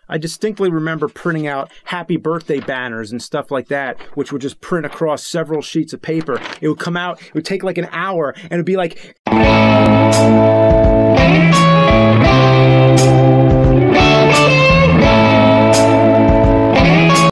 I distinctly remember printing out happy birthday banners and stuff like that, which would just print across several sheets of paper. It would come out, it would take like an hour, and it'd be like...